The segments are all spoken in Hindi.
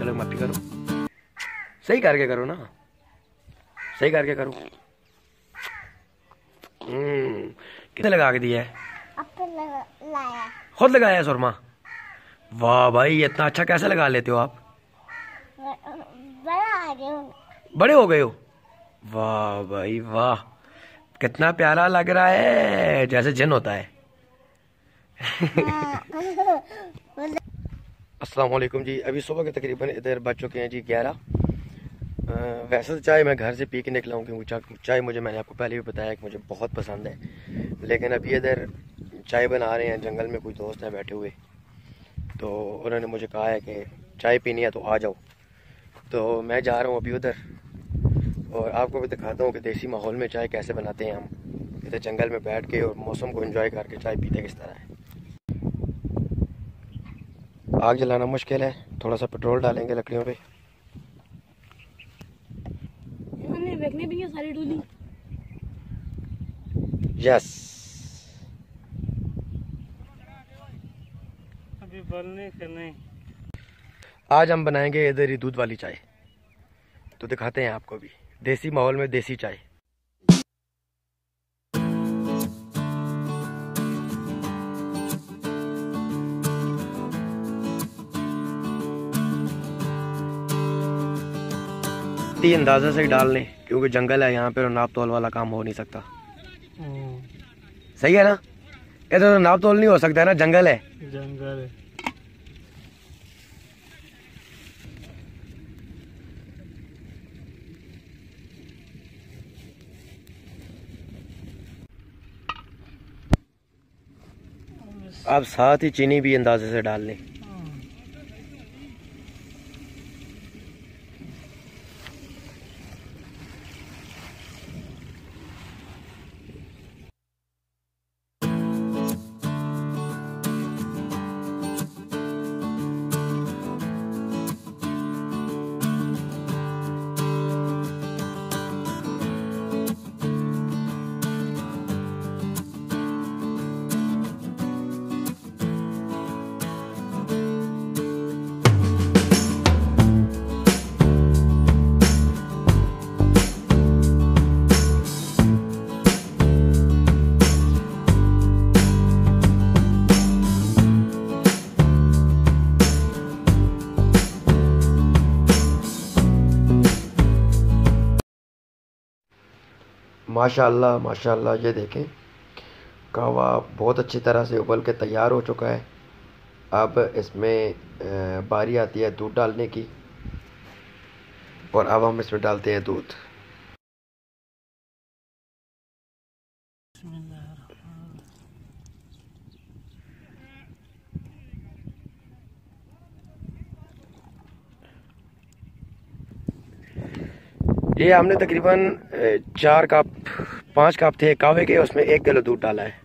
अलग माफी करो, सही करके करो ना, सही करके करो। कितने लगा के दिया है? खुद लगाया सुरमा? वाह भाई, इतना अच्छा कैसे लगा लेते हो आप? बड़े हो गए हो? वाह भाई वाह, कितना प्यारा लग रहा है, जैसे जिन होता है। अस्सलाम वालेकुम जी। अभी सुबह के तकरीबन इधर बज चुके हैं जी 11। वैसे तो चाय मैं घर से पी के निकला हूँ, क्योंकि चाय मुझे, मैंने आपको पहले भी बताया कि मुझे बहुत पसंद है। लेकिन अभी इधर चाय बना रहे हैं, जंगल में कुछ दोस्त हैं बैठे हुए, तो उन्होंने मुझे कहा है कि चाय पीनी है तो आ जाओ। तो मैं जा रहा हूँ अभी उधर, और आपको भी दिखाता हूँ कि देसी माहौल में चाय कैसे बनाते हैं हम इधर जंगल में बैठ के, और मौसम को एंजॉय करके चाय पीते किस तरह है। आग जलाना मुश्किल है, थोड़ा सा पेट्रोल डालेंगे लकड़ियों पे। देखने भी है सारी डोली। यस, अभी बनने के नहीं। आज हम बनाएंगे इधर ही दूध वाली चाय, तो दिखाते हैं आपको भी देसी माहौल में देसी चाय। अंदाजा से ही डाल लें, क्योंकि जंगल है यहाँ पे और नाप तोल वाला काम हो नहीं सकता। सही है ना? इधर तो नाप तोल नहीं हो सकता है ना, जंगल है। जंगल है। आप साथ ही चीनी भी अंदाजे से डाल लें। माशाल्लाह माशाल्लाह, ये देखें कहवा बहुत अच्छी तरह से उबल के तैयार हो चुका है। अब इसमें बारी आती है दूध डालने की, और अब हम इसमें डालते हैं दूध। ये हमने तकरीबन 4 कप 5 कप थे कहवे के, उसमें 1 किलो दूध डाला है।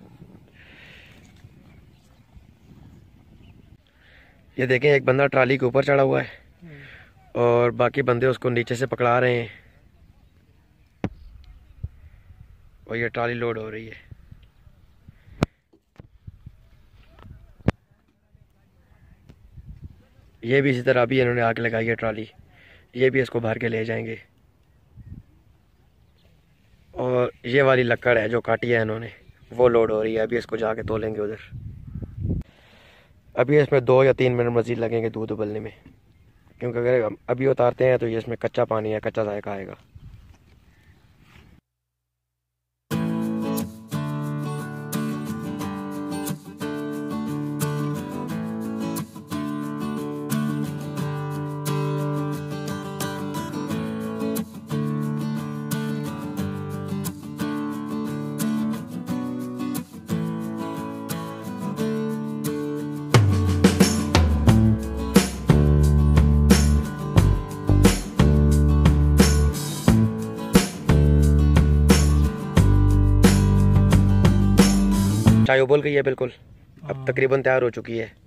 ये देखें, एक बंदा ट्राली के ऊपर चढ़ा हुआ है और बाकी बंदे उसको नीचे से पकड़ा रहे हैं, और ये ट्राली लोड हो रही है। ये भी इसी तरह अभी इन्होंने आग लगाई है ट्राली, ये भी इसको भर के ले जाएंगे। और ये वाली लकड़ है जो काटी है इन्होंने, वो लोड हो रही है, अभी इसको जाके तोलेंगे उधर। अभी इसमें 2 या 3 मिनट मज़ीद लगेंगे दूध उबलने में, क्योंकि अगर अभी उतारते हैं तो ये इसमें कच्चा पानी है, कच्चा जायका आएगा। चाय उबल गई है बिल्कुल, अब तकरीबन तैयार हो चुकी है।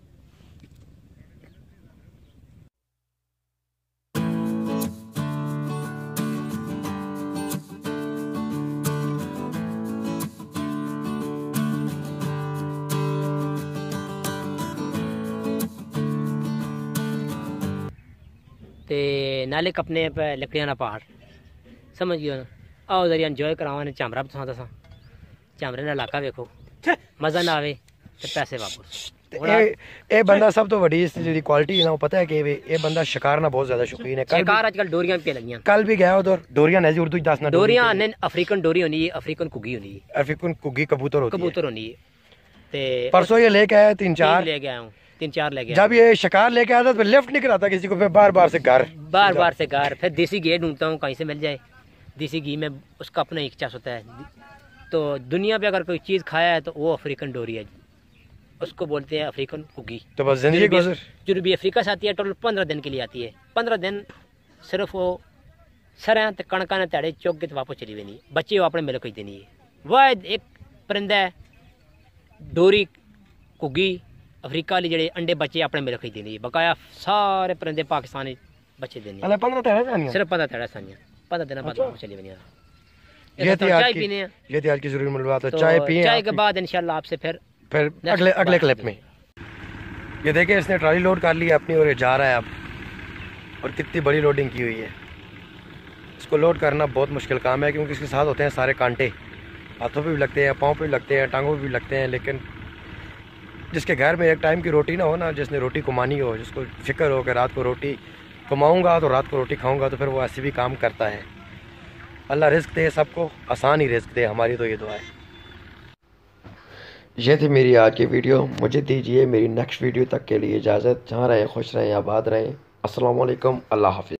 ते नाले कपने पे लकड़ियां ना पहाड़ समझ गए ना। आओ जरिए इंजॉय करावा ने झामरा तुसां दसा झामरे का इलाका वेखो मज़ा ना आवे तो पैसे वापस। ये बंदा सब तो वड्डी जी क्वालिटी है ना, वो पता है कि ये बंदा शिकार ना बहुत ज्यादा शौकीन है। शिकार आजकल डोरियां पे लगियां, कल भी गया उधर डोरियां नहीं उर्दू दसना डोरियां ने अफ्रीकन डोरी होनी है, अफ्रीकन कुगी होनी है, अफ्रीकन कुगी कबूतर होनी है। ते परसों ये लेके आया 3-4 ले गया हूं, 3-4 ले गया। जब ये शिकार लेके आता तो लिफ्ट नहीं कराता किसी को, फिर बार बार से घर फिर देसी घी ढूंढता हूँ कहीं से मिल जाए देसी घी में, उसका अपना एक चास होता है। तो दुनिया पे अगर कोई चीज़ खाया है तो वो अफ्रीकन डोरी है, उसको बोलते हैं अफ्रीकन कुगी। तो बस जिंदगी गुजर जनूबी अफ्रीका से आती है, टोटल 15 दिन के लिए आती है। 15 दिन सिर्फ वो सरें ते कणका ने ध्याड़े चुग के वापस चली देनी, बच्चे वो अपने मिलक ही देनी है। वह एक परिंदा है डोरी कुगी अफ्रीका वाली, जेडे अंडे बच्चे अपने मिलक ही देनी है। बकाया सारे परिंदे पाकिस्तानी बच्चे देनी है। 15 ध्याड़ा सिर्फ 15 ध्याड़ा सानिया, 15 दिन बाद वापस चली देनी है। ये चाय पीने हैं, ये थी आज की जरूरी मुलाकात। तो चाय पिए, चाय के बाद इंशाल्लाह आपसे फिर अगले क्लिप में। ये देखिए इसने ट्रॉली लोड कर ली है अपनी और ये जा रहा है अब, और कितनी बड़ी लोडिंग की हुई है। इसको लोड करना बहुत मुश्किल काम है क्योंकि इसके साथ होते हैं सारे कांटे, हाथों पे भी लगते हैं, पाँव पे भी लगते हैं, टांगों पे भी लगते हैं। लेकिन जिसके घर में एक टाइम की रोटी ना हो ना, जिसने रोटी कमानी हो, जिसको फिक्र हो कि रात को रोटी कमाऊँगा तो रात को रोटी खाऊँगा, तो फिर वो ऐसे भी काम करता है। अल्लाह रिस्क दे सबको, आसान ही रिस्क दे, हमारी तो ये दुआ है। ये थी मेरी आज की वीडियो, मुझे दीजिए मेरी नेक्स्ट वीडियो तक के लिए इजाज़त। जहाँ रहें खुश रहें, आबाद रहें। अस्सलाम वालेकुम, अल्लाह हाफ़िज़।